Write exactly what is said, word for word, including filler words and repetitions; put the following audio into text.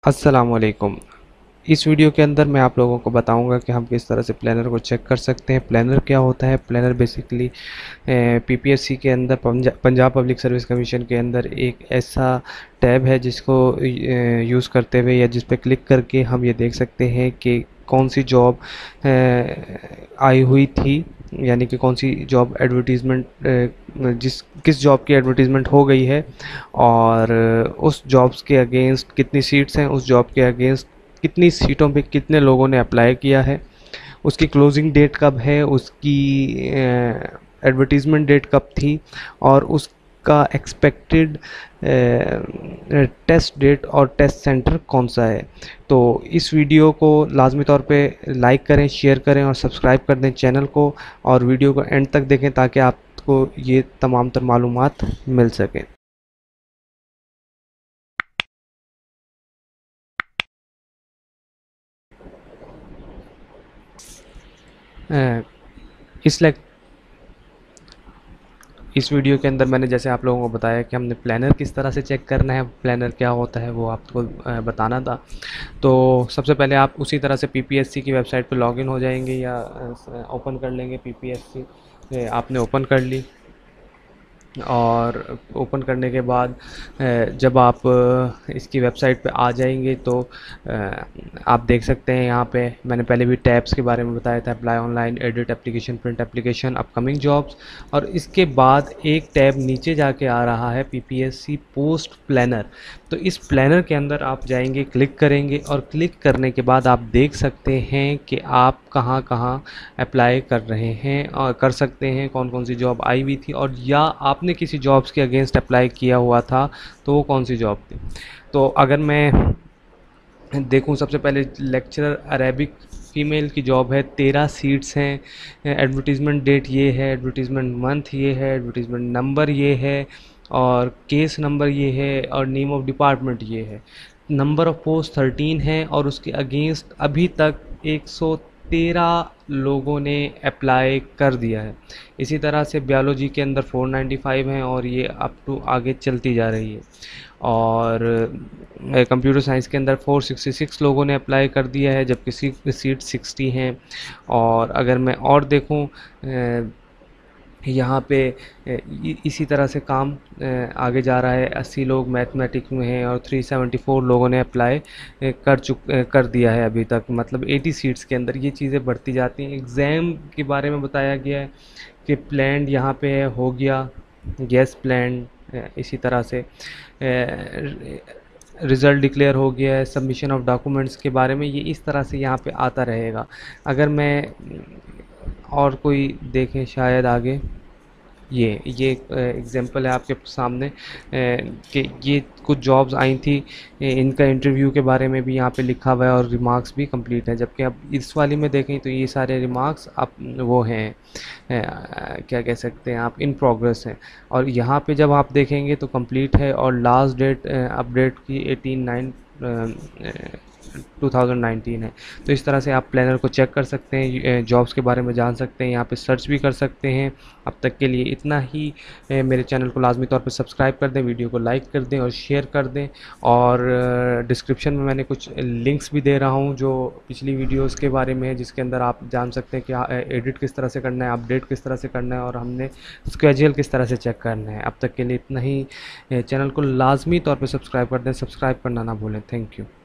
अस्सलामुअलैकुम। इस वीडियो के अंदर मैं आप लोगों को बताऊंगा कि हम किस तरह से प्लानर को चेक कर सकते हैं। प्लानर क्या होता है? प्लानर बेसिकली पीपीएससी के अंदर, पंजा, पंजाब पब्लिक सर्विस कमीशन के अंदर एक ऐसा टैब है जिसको यूज़ करते हुए या जिस पर क्लिक करके हम ये देख सकते हैं कि कौन सी जॉब आई हुई थी, यानी कि कौन सी जॉब एडवर्टीज़मेंट, जिस किस जॉब की एडवर्टीज़मेंट हो गई है और उस जॉब्स के अगेंस्ट कितनी सीट्स हैं, उस जॉब के अगेंस्ट कितनी सीटों पे कितने लोगों ने अप्लाई किया है, उसकी क्लोजिंग डेट कब है, उसकी एडवर्टीज़मेंट डेट कब थी और उसका एक्सपेक्टेड टेस्ट डेट और टेस्ट सेंटर कौन सा है। तो इस वीडियो को लाजमी तौर पे लाइक करें, शेयर करें और सब्सक्राइब कर दें चैनल को, और वीडियो को एंड तक देखें ताकि आपको ये तमाम तर मालूमात मिल सकें। अ, इस लेक इस वीडियो के अंदर मैंने जैसे आप लोगों को बताया कि हमने प्लानर किस तरह से चेक करना है, प्लानर क्या होता है वो आपको अ, बताना था। तो सबसे पहले आप उसी तरह से पीपीएससी की वेबसाइट पर लॉगिन हो जाएंगे या ओपन कर लेंगे। पीपीएससी आपने ओपन कर ली और ओपन करने के बाद अ, जब आप अ, इसकी वेबसाइट पे आ जाएंगे तो अ, आप देख सकते हैं यहाँ पे मैंने पहले भी टैब्स के बारे में बताया था, apply online, edit application, print application, upcoming jobs, और इसके बाद एक टैब नीचे जाके आ रहा है पीपीएससी पोस्ट प्लानर। तो इस प्लानर के अंदर आप जाएंगे, क्लिक करेंगे और क्लिक करने के बाद आप देख सकते हैं कि आप कहाँ कहाँ अप्लाई कर रहे हैं और कर सकते हैं, कौन कौन सी जॉब आई हुई थी, और या आपने किसी जॉब्स के अगेंस्ट अप्लाई किया हुआ था तो वो कौन सी जॉब थी। तो अगर मैं देखूं, सबसे पहले लेक्चरर अरेबिक फ़ीमेल की जॉब है, तेरह सीट्स हैं, एडवर्टीज़मेंट डेट ये है, एडवर्टीज़मेंट मंथ ये है, एडवर्टीज़मेंट नंबर ये है और केस नंबर ये है और नेम ऑफ़ डिपार्टमेंट ये है। नंबर ऑफ़ पोस्ट थर्टीन है और उसके अगेंस्ट अभी तक एक सौ तेरह लोगों ने अप्लाई कर दिया है। इसी तरह से बायोलॉजी के अंदर फोर नाइन्टी फाइव हैं और ये अप टू आगे चलती जा रही है। और कंप्यूटर साइंस के अंदर फोर सिक्सटी सिक्स लोगों ने अप्लाई कर दिया है जबकि सीट सिक्सटी हैं। और अगर मैं और देखूं, यहाँ पे इसी तरह से काम आगे जा रहा है। अस्सी लोग मैथमेटिक्स में हैं और तीन सौ चौहत्तर लोगों ने अप्लाई कर चुक कर दिया है अभी तक, मतलब अस्सी सीट्स के अंदर ये चीज़ें बढ़ती जाती हैं। एग्ज़ाम के बारे में बताया गया है कि प्लान यहाँ पे हो गया, गैस प्लान, इसी तरह से रिज़ल्ट डिक्लेयर हो गया है, सबमिशन ऑफ डॉक्यूमेंट्स के बारे में ये इस तरह से यहाँ पे आता रहेगा। अगर मैं और कोई देखें शायद आगे, ये ये एग्जांपल है आपके सामने कि ये कुछ जॉब्स आई थी, इनका इंटरव्यू के बारे में भी यहाँ पे लिखा हुआ है और रिमार्क्स भी कंप्लीट हैं। जबकि अब इस वाली में देखें तो ये सारे रिमार्क्स आप वो हैं, क्या कह सकते हैं आप, इन प्रोग्रेस हैं। और यहाँ पे जब आप देखेंगे तो कंप्लीट है और लास्ट डेट अपडेट की eighteen nine two thousand nineteen है। तो इस तरह से आप प्लानर को चेक कर सकते हैं, जॉब्स के बारे में जान सकते हैं, यहाँ पे सर्च भी कर सकते हैं। अब तक के लिए इतना ही। मेरे चैनल को लाजमी तौर पे सब्सक्राइब कर दें, वीडियो को लाइक कर दें और शेयर कर दें। और डिस्क्रिप्शन में मैंने कुछ लिंक्स भी दे रहा हूँ जो पिछली वीडियोज़ के बारे में है, जिसके अंदर आप जान सकते हैं कि एडिट किस तरह से करना है, अपडेट किस तरह से करना है और हमने स्केड्यूल किस तरह से चेक करना है। अब तक के लिए इतना ही। चैनल को लाजमी तौर पर सब्सक्राइब कर दें, सब्सक्राइब करना ना भूलें। Thank you.